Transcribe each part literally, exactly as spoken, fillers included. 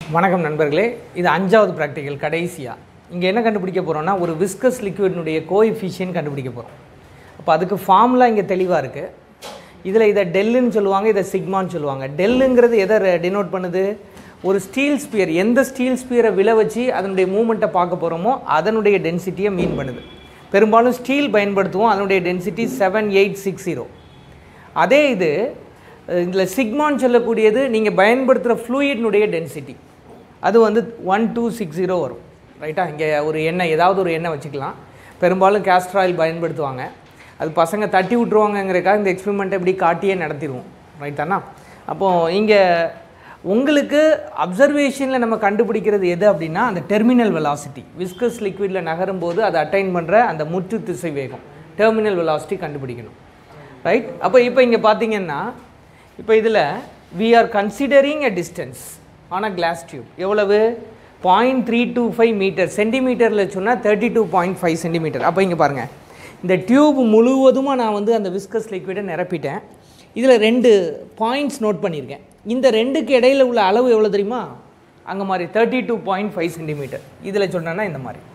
வணக்கம் நண்பர்களே, இது அஞ்சாவது ப்ராக்டிக்கல் கடைசியாக. இங்கே என்ன கண்டுபிடிக்க போகிறோம்னா, ஒரு விஸ்கஸ் லிக்விட்னுடைய கோஎஃபிஷியன்ட் கண்டுபிடிக்க போகிறோம். அப்போ அதுக்கு ஃபார்முலா இங்கே தெளிவாக இருக்குது. இதில் இதை டெல்லுன்னு சொல்லுவாங்க, இதை சிக்மான்னு சொல்லுவாங்க. டெல்லுங்கிறது எதை டினோட் பண்ணுது? ஒரு ஸ்டீல் ஸ்பியர், எந்த ஸ்டீல் ஸ்பியரை விழ வச்சு அதனுடைய மூமெண்ட்டை பார்க்க போகிறோமோ அதனுடைய டென்சிட்டியை மீன் பண்ணுது. பெரும்பாலும் ஸ்டீல் பயன்படுத்துவோம், அதனுடைய density seven eight six zero. அதே இது இதில் சிக்மான்னு சொல்லக்கூடியது நீங்கள் பயன்படுத்துகிற ஃப்ளூயிட்னுடைய டென்சிட்டி, அது வந்து ஒன் டூ சிக்ஸ் ஜீரோ வரும். ரைட்டா? இங்கே ஒரு எண்ணெய், ஏதாவது ஒரு எண்ணெய் வச்சுக்கலாம். பெரும்பாலும் கேஸ்டர் ஆயில் பயன்படுத்துவாங்க. அது பசங்க தட்டி விட்ருவாங்கங்கிறக்காக இந்த எக்ஸ்பெரிமெண்ட்டை இப்படி காட்டியே நடத்திடுவோம். ரைட் தானா? அப்போது இங்கே உங்களுக்கு அப்சர்வேஷனில் நம்ம கண்டுபிடிக்கிறது எது அப்படின்னா, அந்த டெர்மினல் வெலாசிட்டி. விஸ்கஸ் லிக்விடில் நகரும் போது அதை அட்டைன் பண்ணுற அந்த முற்று திசை வேகம், டெர்மினல் வெலாசிட்டி கண்டுபிடிக்கணும். ரைட்? அப்போ இப்போ இங்கே பார்த்தீங்கன்னா, இப்போ இதில் we are considering a distance on a glass tube. எவ்வளவு? Point three two five metre. சென்டிமீட்டரில் சொன்னால் thirty two point five centimetre. அப்போ இங்கே பாருங்கள், இந்த டியூப் முழுவதுமாக நான் வந்து அந்த விஸ்கஸ் லிக்விடை நிரப்பிட்டேன். இதில் ரெண்டு பாயிண்ட்ஸ் நோட் பண்ணியிருக்கேன். இந்த ரெண்டுக்கு இடையில் உள்ள அளவு எவ்வளோ தெரியுமா? அங்கே மாதிரி thirty two point five centimetre. இதில் சொன்னேன்னா இந்த மாதிரி.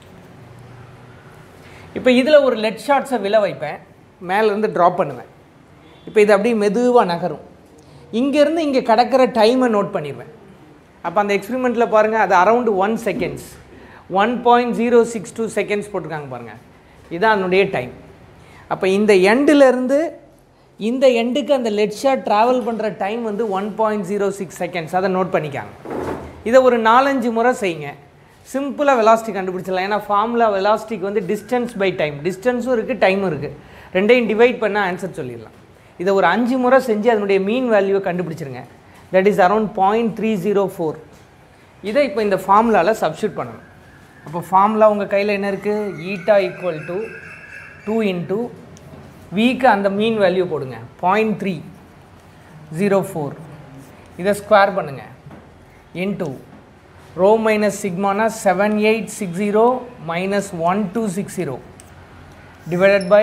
இப்போ இதில் ஒரு லெட் ஷாட்ஸை விழ வைப்பேன், மேலேருந்து ட்ராப் பண்ணுவேன். இப்போ இது அப்படியே மெதுவாக நகரும். இங்கேருந்து இங்கே கடக்கிற டைமை நோட் பண்ணிடுவேன். அப்போ அந்த எக்ஸ்பெரிமெண்ட்டில் பாருங்கள், அது around one seconds, one point zero six two seconds போட்டிருக்காங்க பாருங்கள். இதுதான் அதனுடைய டைம். அப்போ இந்த எண்டிலேருந்து இந்த எண்டுக்கு அந்த லெட் ஷாட் ட்ராவல் பண்ணுற டைம் வந்து one point zero six seconds. அதை நோட் பண்ணிக்காங்க. இதை ஒரு நாலஞ்சு முறை செய்யுங்க, சிம்பிளாக வெலாசிட்டி கண்டுபிடிச்சிடலாம். ஏன்னா ஃபார்முலா வெலாசிட்டிக்கு வந்து டிஸ்டன்ஸ் பை டைம், டிஸ்டன்ஸும் இருக்குது டைமும் இருக்குது. ரெண்டையும் டிவைட் பண்ணால் ஆன்சர் சொல்லிடலாம். இதை ஒரு அஞ்சு முறை செஞ்சு அதனுடைய மீன் வேல்யூவை கண்டுபிடிச்சிருங்க. That is around point three zero four. இதை இப்போ இந்த ஃபார்முலாவில் சப்ஸ்டியூட் பண்ணணும். அப்போ ஃபார்முலா உங்கள் கையில் என்ன இருக்குது? Eta equal to two into வீக்கு அந்த மீன் வேல்யூ போடுங்க, பாயிண்ட் த்ரீ ஜீரோ ஃபோர். இதை ஸ்கொயர் பண்ணுங்கள், இன்ட்டு ரோ மைனஸ் சிக்மானா seven eight six zero minus one two six zero divided by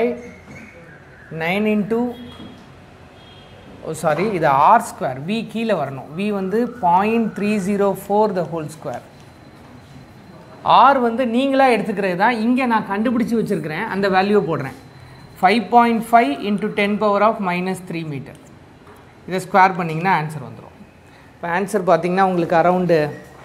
nine into oh sorry இது ஆர் ஸ்கொயர். வி கீழே வரணும். V வந்து point three zero four the whole square. R வந்து நீங்களாக எடுத்துக்கிறது தான். இங்கே நான் கண்டுபிடிச்சி வச்சுருக்கிறேன், அந்த வேல்யூவை போடுறேன். Five point five into ten power of minus three metre. இதை ஸ்கொயர் பண்ணிங்கன்னா ஆன்சர் வந்துடும். இப்போ ஆன்சர் பார்த்திங்கன்னா உங்களுக்கு around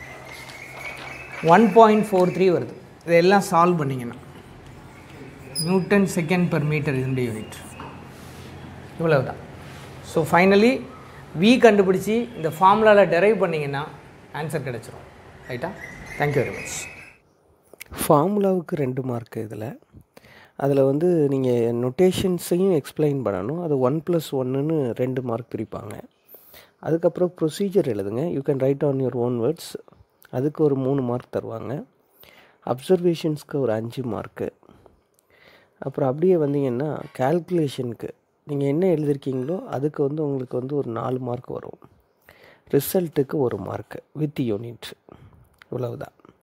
one point four three வருது. இதெல்லாம் சால்வ் பண்ணிங்கன்னா நியூட்டன் செகண்ட் பெர் மீட்டர் இதனுடைய யூனிட் இவ்வளவு தான். ஸோ ஃபைனலி வி கண்டுபிடிச்சி இந்த ஃபார்முலாவில் டெரைவ் பண்ணிங்கன்னா ஆன்சர் கிடச்சிரும். ரைட்டா? Thank you very much. ஃபார்முலாவுக்கு ரெண்டு மார்க்கு இதில். அதில் வந்து நீங்கள் நொட்டேஷன்ஸையும் எக்ஸ்பிளைன் பண்ணணும். அது ஒன் ப்ளஸ் ஒன்றுன்னு ரெண்டு மார்க் பிரிப்பாங்க. அதுக்கப்புறம் ப்ரொசீஜர் எழுதுங்க. You can write on your own words. அதுக்கு ஒரு மூணு மார்க் தருவாங்க. அப்சர்வேஷன்ஸ்க்கு ஒரு அஞ்சு மார்க்கு. அப்புறம் அப்படியே வந்தீங்கன்னா கால்குலேஷனுக்கு நீங்கள் என்ன எழுதிருக்கீங்களோ அதுக்கு வந்து உங்களுக்கு வந்து ஒரு நாலு மார்க் வரும். ரிசல்ட்டுக்கு ஒரு மார்க்கு வித் யூனிட். இவ்வளவுதான்.